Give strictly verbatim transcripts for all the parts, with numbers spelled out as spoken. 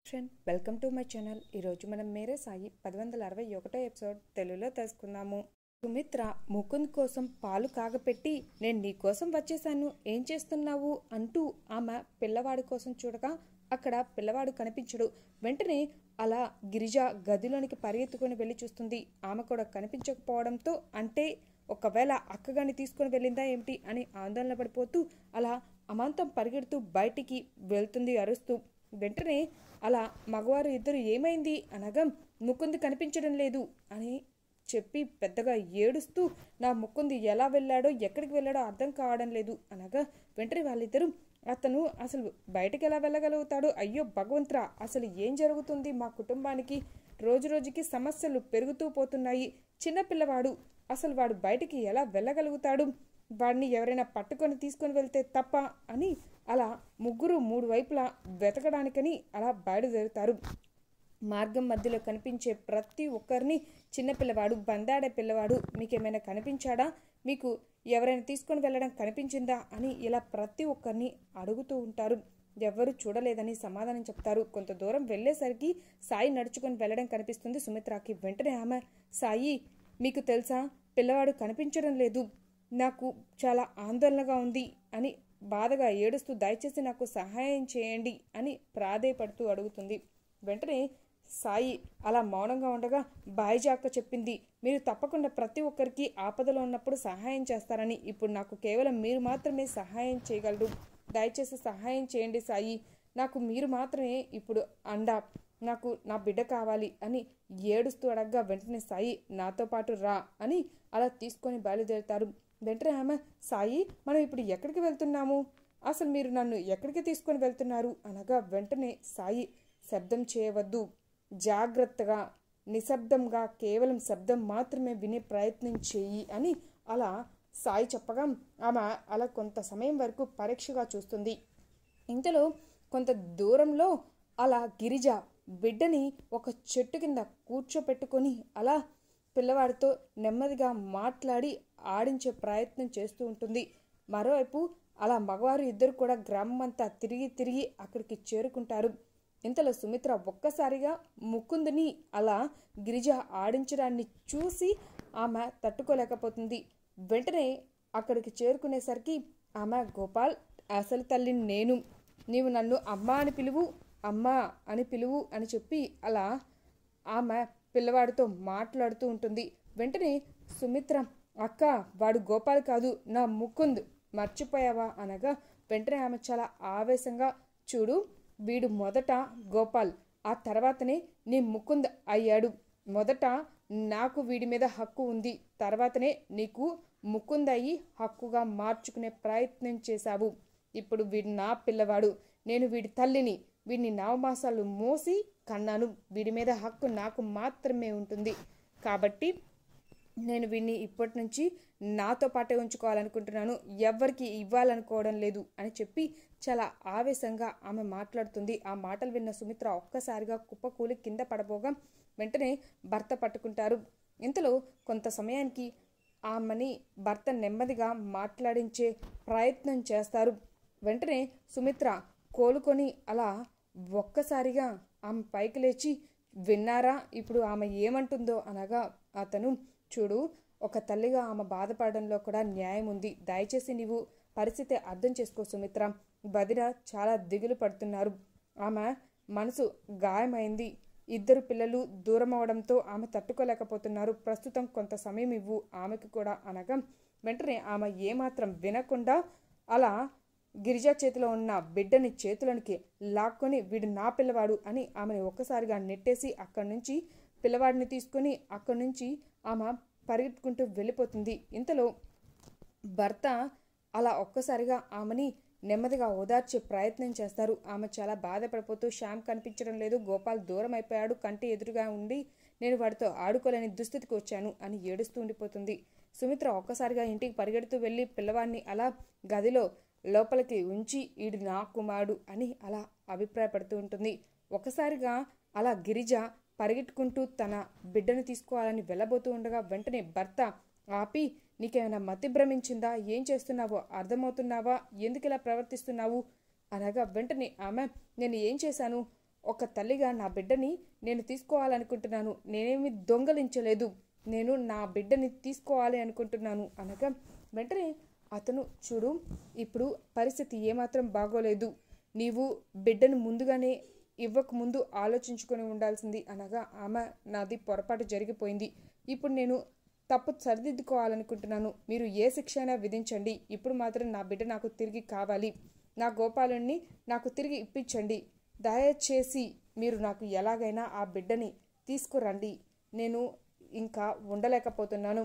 Friend welcome to my channel. ఈరోజు మనం మేరే సాయి పది వందల అరవై ఒకటో ఎపిసోడ్ తెలుగులో తెలుసుకుందాము. సుమిత్ర ముకుంద్ కోసం పాలు కాగపెట్టి నేను నీ కోసం వచ్చేసాను, ఏం చేస్తున్నావు అంటూ ఆమె పిల్లవాడి కోసం చూడగా అక్కడ పిల్లవాడు కనిపించడు. వెంటనే అలా గిరిజ గదిలోనికి పరిగెత్తుకొని వెళ్ళి చూస్తుంది. ఆమె కూడా కనిపించకపోవడంతో అంటే ఒకవేళ అక్కగాని తీసుకొని వెళ్ళిందా ఏమిటి అని ఆందోళన పడిపోతూ అలా అమాంతం పరిగెడుతూ బయటికి వెళ్తుంది అరుస్తూ. వెంటనే అలా మగవారు ఇద్దరు ఏమైంది అనగా ముకుంద్ కనిపించడం లేదు అని చెప్పి పెద్దగా ఏడుస్తూ నా ముకుంద్ ఎలా వెళ్ళాడో ఎక్కడికి వెళ్ళాడో అర్థం కావడం లేదు అనగా వెంటనే వాళ్ళిద్దరూ అతను అసలు బయటకు ఎలా వెళ్ళగలుగుతాడు, అయ్యో భగవంతురా అసలు ఏం జరుగుతుంది మా కుటుంబానికి, రోజు రోజుకి సమస్యలు పెరుగుతూ పోతున్నాయి, చిన్నపిల్లవాడు అసలు వాడు బయటికి ఎలా వెళ్ళగలుగుతాడు, వాడిని ఎవరైనా పట్టుకొని తీసుకొని వెళ్తే తప్ప అని అలా ముగ్గురు మూడు వైపులా వెతకడానికని అలా బయలుదేరుతారు. మార్గం మధ్యలో కనిపించే ప్రతి ఒక్కరిని చిన్నపిల్లవాడు బందాడే పిల్లవాడు మీకేమైనా కనిపించాడా, మీకు ఎవరైనా తీసుకొని వెళ్ళడం కనిపించిందా అని ఇలా ప్రతి ఒక్కరిని అడుగుతూ ఉంటారు. ఎవరు చూడలేదని సమాధానం చెప్తారు. కొంత దూరం వెళ్ళేసరికి సాయి నడుచుకొని వెళ్ళడం కనిపిస్తుంది సుమిత్రకి. వెంటనే ఆమె సాయి మీకు తెలుసా పిల్లవాడు కనిపించడం లేదు, నాకు చాలా ఆందోళనగా ఉంది అని బాధగా ఏడుస్తూ దయచేసి నాకు సహాయం చేయండి అని ప్రాధేయపడుతూ అడుగుతుంది. వెంటనే సాయి అలా మౌనంగా ఉండగా బాయిజాక్క చెప్పింది, మీరు తప్పకుండా ప్రతి ఒక్కరికి ఆపదలో ఉన్నప్పుడు సహాయం చేస్తారని, ఇప్పుడు నాకు కేవలం మీరు మాత్రమే సహాయం చేయగలరు, దయచేసి సహాయం చేయండి సాయి, నాకు మీరు మాత్రమే ఇప్పుడు అండా, నాకు నా బిడ్డ కావాలి అని ఏడుస్తూ అడగ్గా వెంటనే సాయి నాతో పాటు రా అని అలా తీసుకొని బయలుదేరుతారు. వెంటనే ఆమె సాయి మనం ఇప్పుడు ఎక్కడికి వెళ్తున్నాము, అసలు మీరు నన్ను ఎక్కడికి తీసుకొని వెళ్తున్నారు అనగా వెంటనే సాయి శబ్దం చేయవద్దు, జాగ్రత్తగా నిశ్శబ్దంగా కేవలం శబ్దం మాత్రమే వినే ప్రయత్నం చేయి అని అలా సాయి చెప్పగా ఆమె అలా కొంత సమయం వరకు పరీక్షగా చూస్తుంది. ఇంతలో కొంత దూరంలో అలా గిరిజ బిడ్డని ఒక చెట్టు కింద కూర్చోపెట్టుకొని అలా పిల్లవాడితో నెమ్మదిగా మాట్లాడి ఆడించే ప్రయత్నం చేస్తూ ఉంటుంది. మరోవైపు అలా మగవారు ఇద్దరు కూడా గ్రామం అంతా తిరిగి తిరిగి అక్కడికి చేరుకుంటారు. ఇంతలో సుమిత్ర ఒక్కసారిగా ముకుందుని అలా గిరిజ ఆడించడాన్ని చూసి ఆమె తట్టుకోలేకపోతుంది. వెంటనే అక్కడికి చేరుకునేసరికి ఆమె గోపాల్ అసలు తల్లిని నేను, నీవు నన్ను అమ్మ అని పిలువు, అమ్మ అని పిలువు అని చెప్పి అలా ఆమె పిల్లవాడితో మాట్లాడుతూ ఉంటుంది. వెంటనే సుమిత్ర అక్క వాడు గోపాల్ కాదు నా ముకుంద్, మర్చిపోయావా అనగా వెంటనే ఆమె చాలా ఆవేశంగా చూడు వీడు మొదట గోపాల్ ఆ తర్వాతనే నీ ముకుంద్ అయ్యాడు, మొదట నాకు వీడి మీద హక్కు ఉంది, తర్వాతనే నీకు ముకుంద్ అయ్యి హక్కుగా మార్చుకునే ప్రయత్నం చేశావు, ఇప్పుడు వీడు నా పిల్లవాడు, నేను వీడి తల్లిని, వీడిని నవమాసాలు మోసి కన్నాను, వీడి మీద హక్కు నాకు మాత్రమే ఉంటుంది, కాబట్టి నేను వీడిని ఇప్పటి నుంచి నాతో పాటే ఉంచుకోవాలనుకుంటున్నాను, ఎవ్వరికి ఇవ్వాలనుకోవడం లేదు అని చెప్పి చాలా ఆవేశంగా ఆమె మాట్లాడుతుంది. ఆ మాటలు విన్న సుమిత్ర ఒక్కసారిగా కుప్పకూలి కింద పడబోగా వెంటనే భర్త పట్టుకుంటారు. ఇంతలో కొంత సమయానికి ఆమెని భర్త నెమ్మదిగా మాట్లాడించే ప్రయత్నం చేస్తారు. వెంటనే సుమిత్ర కోలుకొని అలా ఒక్కసారిగా ఆమె పైకి లేచి విన్నారా ఇప్పుడు ఆమె ఏమంటుందో అనగా అతను చూడు ఒక తల్లిగా ఆమె బాధపడడంలో కూడా న్యాయం ఉంది, దయచేసి నీవు పరిస్థితి అర్థం చేసుకో సుమిత్ర, బదిర చాలా దిగులు పడుతున్నారు, ఆమె మనసు గాయమైంది, ఇద్దరు పిల్లలు దూరం అవడంతో ఆమె తట్టుకోలేకపోతున్నారు, ప్రస్తుతం కొంత సమయం ఇవ్వు ఆమెకు కూడా అనగా వెంటనే ఆమె ఏమాత్రం వినకుండా అలా గిరిజా చేతిలో ఉన్న బిడ్డని చేతులనికి లాక్కొని వీడు నా పిల్లవాడు అని ఆమెను ఒక్కసారిగా నెట్టేసి అక్కడి నుంచి పిల్లవాడిని తీసుకొని అక్కడి నుంచి ఆమె పరిగెత్తుకుంటూ వెళ్ళిపోతుంది. ఇంతలో భర్త అలా ఒక్కసారిగా ఆమెని నెమ్మదిగా ఓదార్చే ప్రయత్నం చేస్తారు. ఆమె చాలా బాధపడిపోతూ శ్యామ్ కనిపించడం లేదు, గోపాల్ దూరం అయిపోయాడు, కంటి ఎదురుగా ఉండి నేను వాడితో ఆడుకోలేని దుస్థితికి వచ్చాను అని ఏడుస్తూ ఉండిపోతుంది. సుమిత్ర ఒక్కసారిగా ఇంటికి పరిగెడుతూ వెళ్ళి పిల్లవాడిని అలా గదిలో లోపలికి ఉంచి ఈడు నా కుమారుడు అని అలా అభిప్రాయపడుతూ ఉంటుంది. ఒకసారిగా అలా గిరిజ పరిగెట్టుకుంటూ తన బిడ్డను తీసుకోవాలని వెళ్ళబోతూ ఉండగా వెంటనే భర్త ఆపి నీకేమైనా మతి భ్రమించిందా, ఏం చేస్తున్నావో అర్థమవుతున్నావా, ఎందుకు ఇలా ప్రవర్తిస్తున్నావు అనగా వెంటనే ఆమె నేను ఏం చేశాను, ఒక తల్లిగా నా బిడ్డని నేను తీసుకోవాలనుకుంటున్నాను. నేనేమి దొంగలించలేదు. నేను నా బిడ్డని తీసుకోవాలి అనుకుంటున్నాను అనగా వెంటనే అతను, చూడు ఇప్పుడు పరిస్థితి ఏమాత్రం బాగోలేదు. నీవు బిడ్డను ముందుగానే ఇవ్వకముందు ఆలోచించుకొని ఉండాల్సింది అనగా ఆమె, నాది పొరపాటు జరిగిపోయింది. ఇప్పుడు నేను తప్పు సరిదిద్దుకోవాలనుకుంటున్నాను. మీరు ఏ శిక్ష అయినా విధించండి. ఇప్పుడు మాత్రం నా బిడ్డ నాకు తిరిగి కావాలి. నా గోపాలుణ్ణి నాకు తిరిగి ఇప్పించండి. దయచేసి మీరు నాకు ఎలాగైనా ఆ బిడ్డని తీసుకురండి. నేను ఇంకా ఉండలేకపోతున్నాను.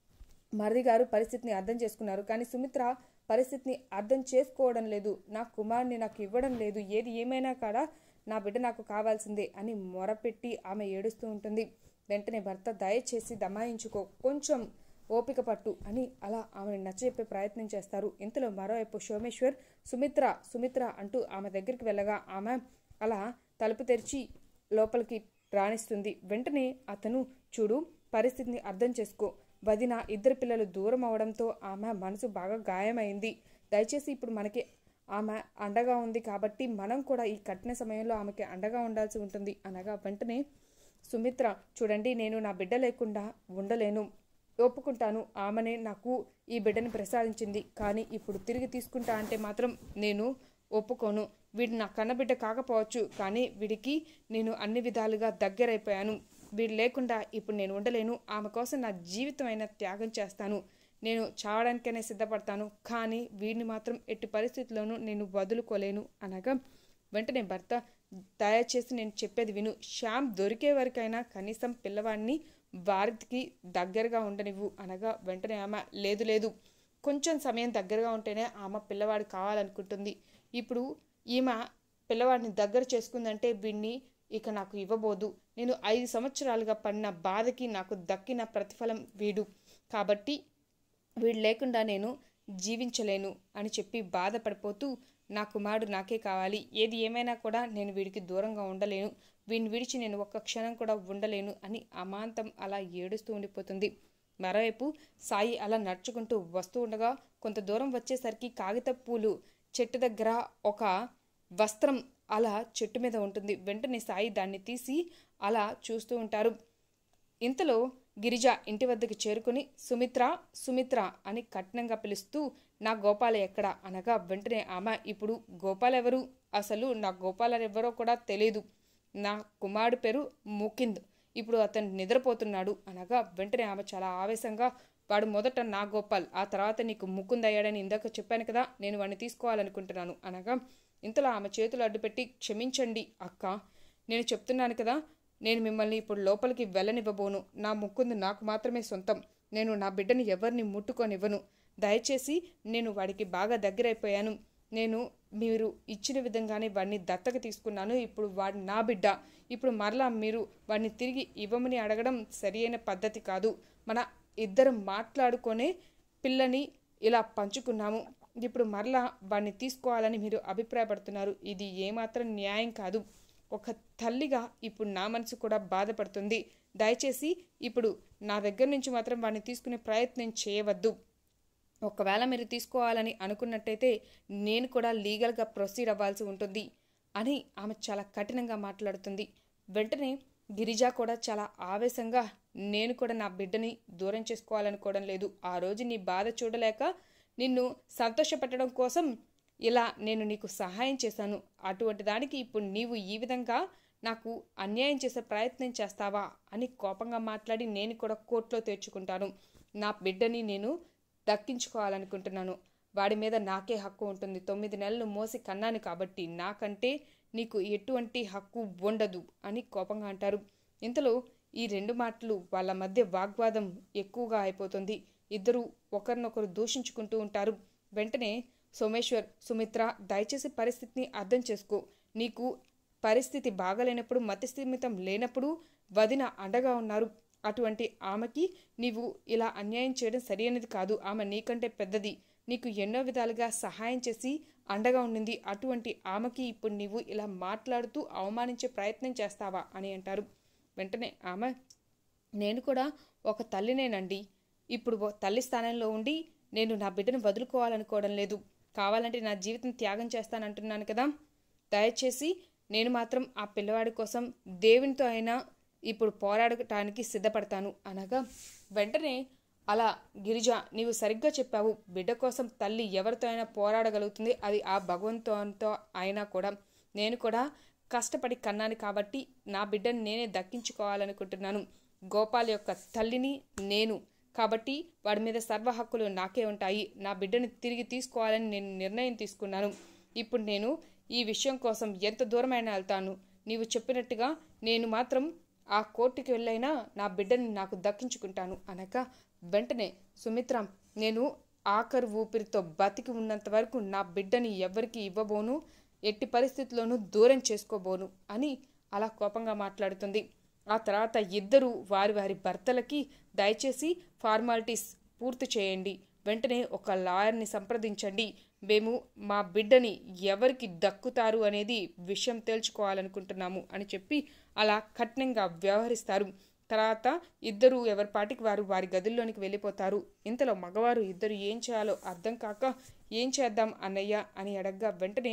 మరిది గారు పరిస్థితిని అర్థం చేసుకున్నారు. కానీ సుమిత్ర పరిస్థితిని అర్థం చేసుకోవడం లేదు. నా కుమారుని నాకు ఇవ్వడం లేదు. ఏది ఏమైనా కాడా నా బిడ్డ నాకు కావాల్సిందే అని మొరపెట్టి ఆమె ఏడుస్తూ ఉంటుంది. వెంటనే భర్త, దయచేసి దమాయించుకో, కొంచెం ఓపిక పట్టు అని అలా ఆమెను నచ్చజెప్పే ప్రయత్నం చేస్తారు. ఇంతలో మరోవైపు సోమేశ్వర్ సుమిత్ర సుమిత్ర అంటూ ఆమె దగ్గరికి వెళ్ళగా ఆమె అలా తలుపు తెరిచి లోపలికి రాణిస్తుంది. వెంటనే అతను, చూడు పరిస్థితిని అర్థం చేసుకో. వదిన ఇద్దరు పిల్లలు దూరం అవడంతో ఆమె మనసు బాగా గాయమైంది. దయచేసి ఇప్పుడు మనకి ఆమె అండగా ఉంది కాబట్టి మనం కూడా ఈ కఠిన సమయంలో ఆమెకి అండగా ఉండాల్సి ఉంటుంది అనగా వెంటనే సుమిత్ర, చూడండి నేను నా బిడ్డ లేకుండా ఉండలేను. ఒప్పుకుంటాను, ఆమెనే నాకు ఈ బిడ్డని ప్రసాదించింది. కానీ ఇప్పుడు తిరిగి తీసుకుంటా అంటే మాత్రం నేను ఒప్పుకోను. వీడు నా కన్నబిడ్డ కాకపోవచ్చు, కానీ వీడికి నేను అన్ని విధాలుగా దగ్గరైపోయాను. వీడు లేకుండా ఇప్పుడు నేను ఉండలేను. ఆమె కోసం నా జీవితమైన త్యాగం చేస్తాను. నేను చావడానికైనా సిద్ధపడతాను. కానీ వీడిని మాత్రం ఎట్టి పరిస్థితుల్లోనూ నేను వదులుకోలేను అనగా వెంటనే భర్త, దయచేసి నేను చెప్పేది విను. శ్యామ్ దొరికే వరకైనా కనీసం పిల్లవాడిని వారికి దగ్గరగా ఉండనివ్వు అనగా వెంటనే ఆమె, లేదు లేదు, కొంచెం సమయం దగ్గరగా ఉంటేనే ఆమె పిల్లవాడు కావాలనుకుంటుంది. ఇప్పుడు ఈమె పిల్లవాడిని దగ్గర చేసుకుందంటే వీడిని ఇక నాకు ఇవ్వబోదు. నేను ఐదు సంవత్సరాలుగా పడిన బాధకి నాకు దక్కిన ప్రతిఫలం వీడు. కాబట్టి వీడు లేకుండా నేను జీవించలేను అని చెప్పి బాధపడిపోతూ, నా కుమారుడు నాకే కావాలి. ఏది ఏమైనా కూడా నేను వీడికి దూరంగా ఉండలేను. వీడిని విడిచి నేను ఒక్క క్షణం కూడా ఉండలేను అని అమాంతం అలా ఏడుస్తూ ఉండిపోతుంది. మరోవైపు సాయి అలా నడుచుకుంటూ వస్తూ ఉండగా కొంత దూరం వచ్చేసరికి కాగిత పూలు చెట్టు దగ్గర ఒక వస్త్రం అలా చెట్టు మీద ఉంటుంది. వెంటనే సాయి దాన్ని తీసి అలా చూస్తూ ఉంటారు. ఇంతలో గిరిజ ఇంటి వద్దకు చేరుకుని సుమిత్ర సుమిత్ర అని కఠినంగా పిలుస్తూ, నా గోపాల ఎక్కడ అనగా వెంటనే ఆమె, ఇప్పుడు గోపాల్ ఎవరు? అసలు నా గోపాల ఎవరో కూడా తెలీదు. నా కుమారుడు పేరు ముకింద్. ఇప్పుడు అతను నిద్రపోతున్నాడు అనగా వెంటనే ఆమె చాలా ఆవేశంగా, వాడు మొదట నా గోపాల్, ఆ తర్వాత నీకు ముకుంద్ అయ్యాడని ఇందాక చెప్పాను కదా, నేను వాడిని తీసుకోవాలనుకుంటున్నాను అనగా ఇంతలో ఆమె చేతులు అడ్డుపెట్టి, క్షమించండి అక్క, నేను చెప్తున్నాను కదా, నేను మిమ్మల్ని ఇప్పుడు లోపలికి వెళ్ళనివ్వబోను. నా ముకుంద్ నాకు మాత్రమే సొంతం. నేను నా బిడ్డని ఎవరిని ముట్టుకొనివ్వను. దయచేసి నేను వాడికి బాగా దగ్గరైపోయాను. నేను మీరు ఇచ్చిన విధంగానే వాడిని దత్తక తీసుకున్నాను. ఇప్పుడు వాడు నా బిడ్డ. ఇప్పుడు మరలా మీరు వాడిని తిరిగి ఇవ్వమని అడగడం సరి అయిన పద్ధతి కాదు. మన ఇద్దరం మాట్లాడుకొనే పిల్లని ఇలా పంచుకున్నాము. ఇప్పుడు మరలా వాడిని తీసుకోవాలని మీరు అభిప్రాయపడుతున్నారు. ఇది ఏమాత్రం న్యాయం కాదు. ఒక తల్లిగా ఇప్పుడు నా మనసు కూడా బాధపడుతుంది. దయచేసి ఇప్పుడు నా దగ్గర నుంచి మాత్రం వాడిని తీసుకునే ప్రయత్నం చేయవద్దు. ఒకవేళ మీరు తీసుకోవాలని అనుకున్నట్టయితే నేను కూడా లీగల్గా ప్రొసీడ్ అవ్వాల్సి ఉంటుంది అని ఆమె చాలా కఠినంగా మాట్లాడుతుంది. వెంటనే గిరిజ కూడా చాలా ఆవేశంగా, నేను కూడా నా బిడ్డని దూరం చేసుకోవాలనుకోవడం లేదు. ఆ రోజు నీ బాధ చూడలేక నిన్ను సంతోషపెట్టడం కోసం ఇలా నేను నీకు సహాయం చేశాను. అటువంటి దానికి ఇప్పుడు నీవు ఈ విధంగా నాకు అన్యాయం చేసే ప్రయత్నం చేస్తావా అని కోపంగా మాట్లాడి, నేను కూడా కోర్టులో తెచ్చుకుంటాను. నా బిడ్డని నేను దక్కించుకోవాలనుకుంటున్నాను. వాడి మీద నాకే హక్కు ఉంటుంది. తొమ్మిది నెలలు మోసి కన్నాను కాబట్టి నాకంటే నీకు ఎటువంటి హక్కు ఉండదు అని కోపంగా అంటారు. ఇంతలో ఈ రెండు మాటలు వాళ్ళ మధ్య వాగ్వాదం ఎక్కువగా అయిపోతుంది. ఇద్దరు ఒకరినొకరు దూషించుకుంటూ ఉంటారు. వెంటనే సోమేశ్వర్, సుమిత్ర, దయచేసి పరిస్థితిని అర్థం చేసుకో. నీకు పరిస్థితి బాగలేనప్పుడు, మతిస్థిమితం లేనప్పుడు వదిన అండగా ఉన్నారు. అటువంటి ఆమెకి నీవు ఇలా అన్యాయం చేయడం సరైనది కాదు. ఆమె నీకంటే పెద్దది, నీకు ఎన్నో విధాలుగా సహాయం చేసి అండగా ఉండింది. అటువంటి ఆమెకి ఇప్పుడు నీవు ఇలా మాట్లాడుతూ అవమానించే ప్రయత్నం చేస్తావా అని అంటారు. వెంటనే ఆమె, నేను కూడా ఒక తల్లినేనండి. ఇప్పుడు తల్లి స్థానంలో ఉండి నేను నా బిడ్డను వదులుకోవాలనుకోవడం లేదు. కావాలంటే నా జీవితం త్యాగం చేస్తానంటున్నాను కదా. దయచేసి నేను మాత్రం ఆ పిల్లవాడి కోసం దేవునితో అయినా ఇప్పుడు పోరాడటానికి సిద్ధపడతాను అనగా వెంటనే అలా గిరిజ, నీవు సరిగ్గా చెప్పావు. బిడ్డ కోసం తల్లి ఎవరితో అయినా పోరాడగలుగుతుంది, అది ఆ భగవంతునితో అయినా కూడా. నేను కూడా కష్టపడి కన్నాను కాబట్టి నా బిడ్డని నేనే దక్కించుకోవాలనుకుంటున్నాను. గోపాల్ యొక్క తల్లిని నేను కాబట్టి వాడి మీద సర్వ హక్కులు నాకే ఉంటాయి. నా బిడ్డని తిరిగి తీసుకోవాలని నేను నిర్ణయం తీసుకున్నాను. ఇప్పుడు నేను ఈ విషయం కోసం ఎంత దూరమైనా వెళ్తాను. నీవు చెప్పినట్టుగా నేను మాత్రం ఆ కోర్టుకి వెళ్ళైనా నా బిడ్డని నాకు దక్కించుకుంటాను అనగా వెంటనే సుమిత్ర, నేను ఆఖరు ఊపిరితో బతికి ఉన్నంత వరకు నా బిడ్డని ఎవరికి ఇవ్వబోను, ఎట్టి పరిస్థితుల్లోనూ దూరం చేసుకోబోను అని అలా కోపంగా మాట్లాడుతుంది. ఆ తర్వాత ఇద్దరు వారి వారి భర్తలకి దయచేసి ఫార్మాలిటీస్ పూర్తి చేయండి, వెంటనే ఒక లాయర్ని సంప్రదించండి, మేము మా బిడ్డని ఎవరికి దక్కుతారు అనేది విషయం తేల్చుకోవాలనుకుంటున్నాము అని చెప్పి అలా కఠినంగా వ్యవహరిస్తారు. తర్వాత ఇద్దరు ఎవరి పాటికి వారు వారి గదుల్లోనికి వెళ్ళిపోతారు. ఇంతలో మగవారు ఇద్దరు ఏం చేయాలో అర్థం కాక ఏం చేద్దాం అన్నయ్య అని అడగ్గా వెంటనే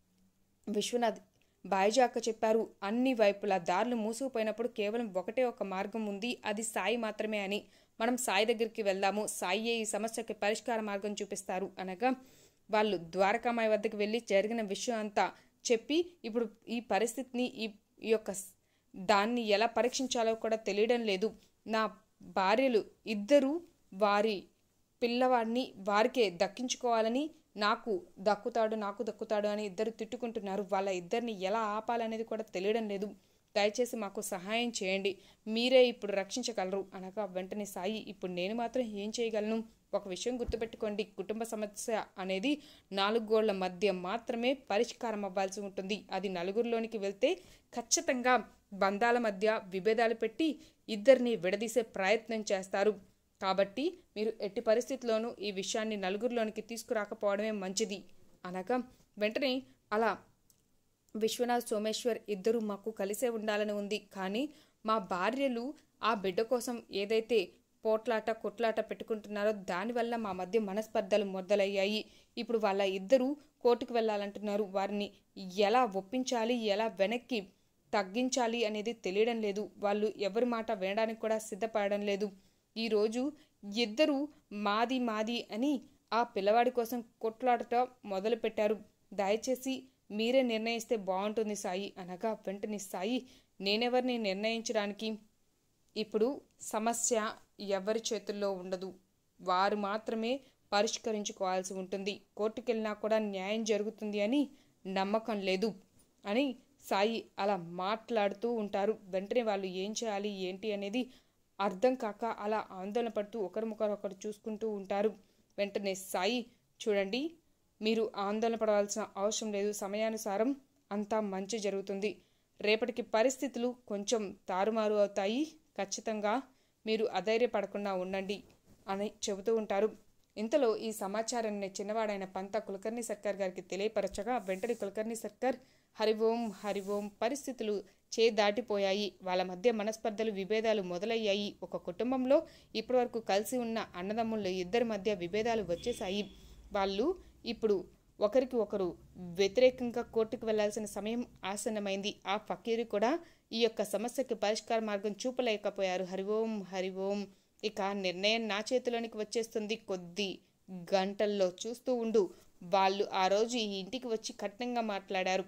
విశ్వనాథ్, బాయిజాక్క చెప్పారు, అన్ని వైపులా దారులు మూసుకుపోయినప్పుడు కేవలం ఒకటే ఒక మార్గం ఉంది, అది సాయి మాత్రమే అని. మనం సాయి దగ్గరికి వెళ్దాము, సాయి ఈ సమస్యకి పరిష్కార మార్గం చూపిస్తారు అనగా వాళ్ళు ద్వారకామాయి వద్దకు వెళ్ళి జరిగిన విషయం అంతా చెప్పి ఇప్పుడు ఈ పరిస్థితిని ఈ ఈ యొక్క దాన్ని ఎలా పరీక్షించాలో కూడా తెలియడం లేదు. నా భార్యలు ఇద్దరూ వారి పిల్లవాడిని వారికే దక్కించుకోవాలని, నాకు దక్కుతాడు నాకు దక్కుతాడు అని ఇద్దరు తిట్టుకుంటున్నారు. వాళ్ళ ఇద్దరిని ఎలా ఆపాలనేది కూడా తెలియడం లేదు. దయచేసి మాకు సహాయం చేయండి, మీరే ఇప్పుడు రక్షించగలరు అనగా వెంటనే సాయి, ఇప్పుడు నేను మాత్రం ఏం చేయగలను? ఒక విషయం గుర్తుపెట్టుకోండి, కుటుంబ సమస్య అనేది నాలుగు గోళ్ల మధ్య మాత్రమే పరిష్కారం అవ్వాల్సి ఉంటుంది. అది నలుగురిలోనికి వెళ్తే ఖచ్చితంగా బంధాల మధ్య విభేదాలు పెట్టి ఇద్దరిని విడదీసే ప్రయత్నం చేస్తారు. కాబట్టి మీరు ఎట్టి పరిస్థితుల్లోనూ ఈ విషయాన్ని నలుగురిలోనికి తీసుకురాకపోవడమే మంచిది అనగా వెంటనే అలా విశ్వనాథ్ సోమేశ్వర్ ఇద్దరు మాకు కలిసే ఉండాలని ఉంది, కానీ మా భార్యలు ఆ బిడ్డ కోసం ఏదైతే పోట్లాట కొట్లాట పెట్టుకుంటున్నారో దానివల్ల మా మధ్య మనస్పర్ధలు మొదలయ్యాయి. ఇప్పుడు వాళ్ళ ఇద్దరు కోర్టుకు వెళ్ళాలంటున్నారు. వారిని ఎలా ఒప్పించాలి, ఎలా వెనక్కి తగ్గించాలి అనేది తెలియడం లేదు. వాళ్ళు ఎవరి మాట వినడానికి కూడా సిద్ధపడడం లేదు. ఈరోజు ఇద్దరు మాది మాది అని ఆ పిల్లవాడి కోసం కొట్లాడట మొదలుపెట్టారు. దయచేసి మీరే నిర్ణయిస్తే బాగుంటుంది సాయి అనగా వెంటనే సాయి, నేనెవరిని నిర్ణయించడానికి? ఇప్పుడు సమస్య ఎవరి చేతుల్లో ఉండదు, వారు మాత్రమే పరిష్కరించుకోవాల్సి ఉంటుంది. కోర్టుకెళ్ళినా కూడా న్యాయం జరుగుతుంది అని నమ్మకం లేదు అని సాయి అలా మాట్లాడుతూ ఉంటారు. వెంటనే వాళ్ళు ఏం చేయాలి ఏంటి అనేది అర్థం కాక అలా ఆందోళన పడుతూ ఒకరిముఖరు ఒకరు చూసుకుంటూ ఉంటారు. వెంటనే సాయి, చూడండి, మీరు ఆందోళన పడవలసిన అవసరం లేదు, సమయానుసారం అంతా మంచి జరుగుతుంది. రేపటికి పరిస్థితులు కొంచెం తారుమారు అవుతాయి, ఖచ్చితంగా మీరు అధైర్యపడకుండా ఉండండి అని చెబుతూ ఉంటారు. ఇంతలో ఈ సమాచారాన్ని చిన్నవాడైన పంత కులకర్ణి సర్కార్ గారికి తెలియపరచగా వెంటనే కులకర్ణి సర్కార్, హరిఓం హరిఓం, పరిస్థితులు చే దాటిపోయాయి, వాళ్ళ మధ్య మనస్పర్ధలు విభేదాలు మొదలయ్యాయి. ఒక కుటుంబంలో ఇప్పటివరకు కలిసి ఉన్న అన్నదమ్ముళ్ళు ఇద్దరి మధ్య విభేదాలు వచ్చేసాయి. వాళ్ళు ఇప్పుడు ఒకరికి ఒకరు వ్యతిరేకంగా కోర్టుకు వెళ్లాల్సిన సమయం ఆసన్నమైంది. ఆ ఫకీరు కూడా ఈ యొక్క సమస్యకి పరిష్కార మార్గం చూపలేకపోయారు. హరిఓం హరిఓం, ఇక నిర్ణయం నా చేతిలోనికి వచ్చేస్తుంది కొద్ది గంటల్లో, చూస్తూ ఉండు. వాళ్ళు ఆ రోజు ఈ ఇంటికి వచ్చి కఠినంగా మాట్లాడారు.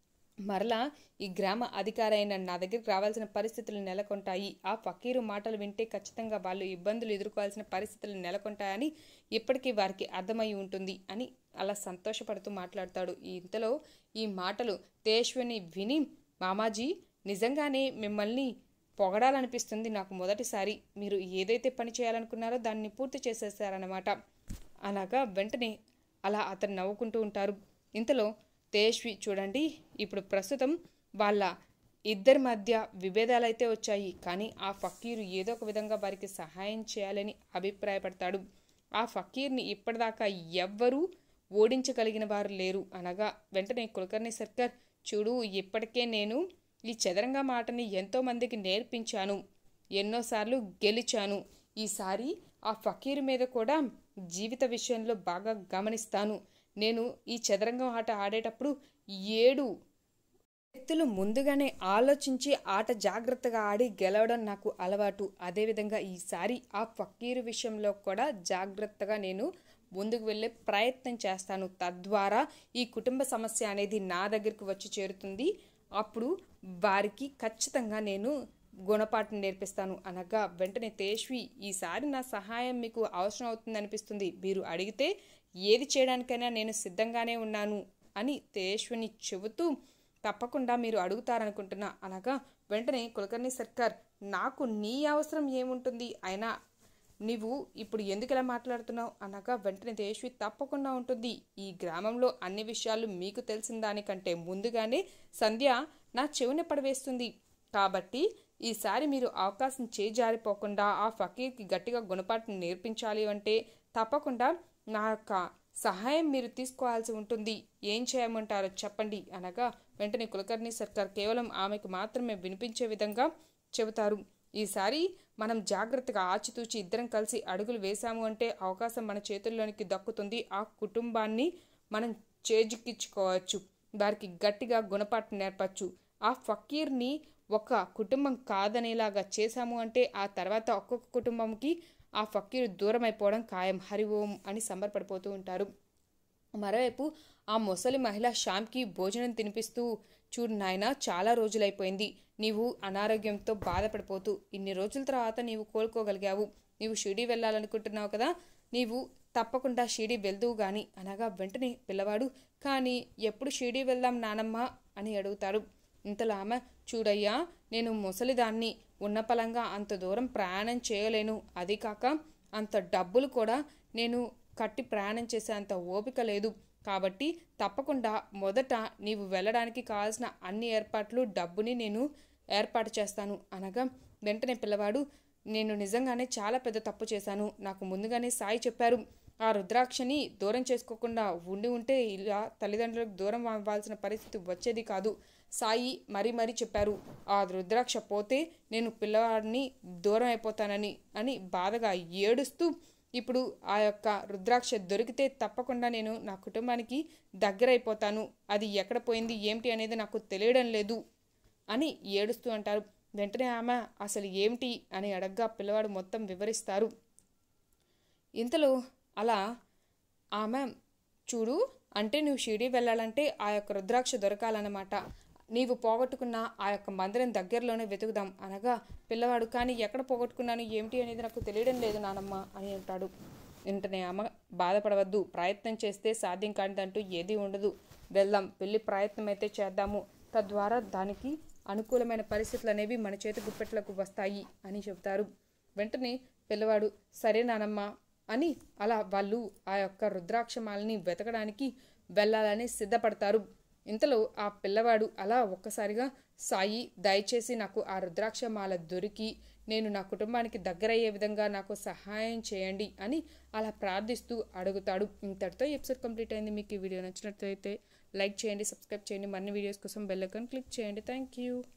మరలా ఈ గ్రామ అధికారైన నా దగ్గరికి రావాల్సిన పరిస్థితులు నెలకొంటాయి. ఆ ఫకీరు మాటలు వింటే ఖచ్చితంగా వాళ్ళు ఇబ్బందులు ఎదుర్కోవాల్సిన పరిస్థితులు నెలకొంటాయని ఇప్పటికీ వారికి అర్థమై ఉంటుంది అని అలా సంతోషపడుతూ మాట్లాడతాడు. ఇంతలో ఈ మాటలు తేష్వని విని, మామాజీ, నిజంగానే మిమ్మల్ని పొగడాలనిపిస్తుంది నాకు మొదటిసారి. మీరు ఏదైతే పని చేయాలనుకున్నారో దాన్ని పూర్తి చేసేసారన్నమాట అనగా వెంటనే అలా అతను నవ్వుకుంటూ ఉంటారు. ఇంతలో తేష్వి, చూడండి, ఇప్పుడు ప్రస్తుతం వాళ్ళ ఇద్దరి మధ్య విభేదాలైతే వచ్చాయి, కానీ ఆ ఫకీరు ఏదో ఒక విధంగా వారికి సహాయం చేయాలని అభిప్రాయపడతాడు. ఆ ఫకీర్ని ఇప్పటిదాకా ఎవ్వరూ ఓడించగలిగిన వారు లేరు అనగా వెంటనే కులకర్ణి సర్కార్, చూడు, ఇప్పటికే నేను ఈ చదరంగ మాటని ఎంతో మందికి నేర్పించాను, ఎన్నోసార్లు గెలిచాను. ఈసారి ఆ ఫకీరు మీద కూడా జీవిత విషయంలో బాగా గమనిస్తాను. నేను ఈ చదరంగం ఆట ఆడేటప్పుడు ఏడు వ్యక్తులు ముందుగానే ఆలోచించి ఆట జాగ్రత్తగా ఆడి గెలవడం నాకు అలవాటు. అదేవిధంగా ఈసారి ఆ ఫకీరు విషయంలో కూడా జాగ్రత్తగా నేను ముందుకు వెళ్ళే ప్రయత్నం చేస్తాను. తద్వారా ఈ కుటుంబ సమస్య అనేది నా దగ్గరికి వచ్చి చేరుతుంది. అప్పుడు వారికి ఖచ్చితంగా నేను గుణపాఠం నేర్పిస్తాను అనగా వెంటనే తేజస్వి, ఈసారి నా సహాయం మీకు అవసరం అవుతుంది అనిపిస్తుంది. మీరు అడిగితే ఏది చేయడానికైనా నేను సిద్ధంగానే ఉన్నాను అని తేజస్విని చెబుతూ, తప్పకుండా మీరు అడుగుతారనుకుంటున్నా అనగా వెంటనే కులకర్ణి సర్కార్, నాకు నీ అవసరం ఏముంటుంది, అయినా నీవు ఇప్పుడు ఎందుకు ఇలా మాట్లాడుతున్నావు అనగా వెంటనే తేజస్వి, తప్పకుండా ఉంటుంది. ఈ గ్రామంలో అన్ని విషయాలు మీకు తెలిసిన దానికంటే ముందుగానే సంధ్య నా చెవిన పడవేస్తుంది. కాబట్టి ఈసారి మీరు అవకాశం చేజారిపోకుండా ఆ ఫకీర్కి గట్టిగా గుణపాఠం నేర్పించాలి అంటే తప్పకుండా నా యొక్క సహాయం మీరు తీసుకోవాల్సి ఉంటుంది. ఏం చేయమంటారో చెప్పండి అనగా వెంటనే కులకర్ణి సర్కార్ కేవలం ఆమెకు మాత్రమే వినిపించే విధంగా చెబుతారు. ఈసారి మనం జాగ్రత్తగా ఆచితూచి ఇద్దరం కలిసి అడుగులు వేశాము అంటే అవకాశం మన చేతుల్లోనికి దక్కుతుంది. ఆ కుటుంబాన్ని మనం చేజిక్కించుకోవచ్చు, వారికి గట్టిగా గుణపాఠం నేర్పచ్చు. ఆ ఫకీర్ని ఒక కుటుంబం కాదనేలాగా చేశాము అంటే ఆ తర్వాత ఒక్కొక్క కుటుంబంకి ఆ ఫకీరు దూరం అయిపోవడం ఖాయం. హరి ఓం అని సంబరపడిపోతూ ఉంటారు. మరోవైపు ఆ ముసలి మహిళ శ్యామ్కి భోజనం తినిపిస్తూ, చూడు నాయన, చాలా రోజులైపోయింది నీవు అనారోగ్యంతో బాధపడిపోతూ, ఇన్ని రోజుల తర్వాత నీవు కోలుకోగలిగావు. నీవు షిరిడీ వెళ్ళాలనుకుంటున్నావు కదా, నీవు తప్పకుండా షిరిడీ వెళ్దువు గాని అనగా వెంటనే పిల్లవాడు, కానీ ఎప్పుడు షిరిడీ వెళ్దాం నానమ్మ అని అడుగుతాడు. ఇంతలో ఆమె, చూడయ్యా, నేను ముసలిదాన్ని, ఉన్న పలంగా అంత దూరం ప్రయాణం చేయలేను. అది కాక అంత డబ్బులు కూడా నేను కట్టి ప్రయాణం చేసే అంత ఓపిక లేదు. కాబట్టి తప్పకుండా మొదట నీవు వెళ్ళడానికి కావాల్సిన అన్ని ఏర్పాట్లు, డబ్బుని నేను ఏర్పాటు చేస్తాను అనగా వెంటనే పిల్లవాడు, నేను నిజంగానే చాలా పెద్ద తప్పు చేశాను. నాకు ముందుగానే సాయి చెప్పారు. ఆ రుద్రాక్షని దూరం చేసుకోకుండా ఉండి ఉంటే ఇలా తల్లిదండ్రులకు దూరం అవ్వాల్సిన పరిస్థితి వచ్చేది కాదు. సాయి మరీ మరీ చెప్పారు, ఆ రుద్రాక్ష పోతే నేను పిల్లవాడిని దూరం అయిపోతానని అని బాధగా ఏడుస్తూ, ఇప్పుడు ఆ యొక్క రుద్రాక్ష దొరికితే తప్పకుండా నేను నా కుటుంబానికి దగ్గరైపోతాను. అది ఎక్కడ పోయింది ఏమిటి అనేది నాకు తెలియడం లేదు అని ఏడుస్తూ అంటారు. వెంటనే ఆమె, అసలు ఏమిటి అని అడగ్గా పిల్లవాడు మొత్తం వివరిస్తారు. ఇంతలో అలా ఆమె, చూడు, అంటే నువ్వు షిరిడీ వెళ్ళాలంటే ఆ యొక్క రుద్రాక్ష దొరకాలన్నమాట. నీవు పోగొట్టుకున్న ఆ యొక్క మందిరం దగ్గరలోనే వెతుకుదాం అనగా పిల్లవాడు, కానీ ఎక్కడ పోగొట్టుకున్నాను ఏమిటి అనేది నాకు తెలియడం లేదు నానమ్మ అని అంటాడు. వెంటనే అమ్మ, బాధపడవద్దు, ప్రయత్నం చేస్తే సాధ్యం కానిదంటూ ఏదీ ఉండదు. వెళ్దాం, వెళ్ళి ప్రయత్నం అయితే చేద్దాము. తద్వారా దానికి అనుకూలమైన పరిస్థితులు అనేవి మన చేతి గుప్పెట్లకు వస్తాయి అని చెబుతారు. వెంటనే పిల్లవాడు, సరే నానమ్మ అని అలా వాళ్ళు ఆ యొక్క రుద్రాక్షమాలని వెతకడానికి వెళ్ళాలని సిద్ధపడతారు. ఇంతలో ఆ పిల్లవాడు అలా ఒక్కసారిగా, సాయి, దయచేసి నాకు ఆ రుద్రాక్షమాల దొరికి నేను నా కుటుంబానికి దగ్గరయ్యే విధంగా నాకు సహాయం చేయండి అని అలా ప్రార్థిస్తూ అడుగుతాడు. ఇంతటితో ఎపిసోడ్ కంప్లీట్ అయింది. మీకు ఈ వీడియో నచ్చినట్లయితే లైక్ చేయండి, సబ్స్క్రైబ్ చేయండి. మరిన్ని వీడియోస్ కోసం బెల్ ఐకాన్ క్లిక్ చేయండి. Thank you.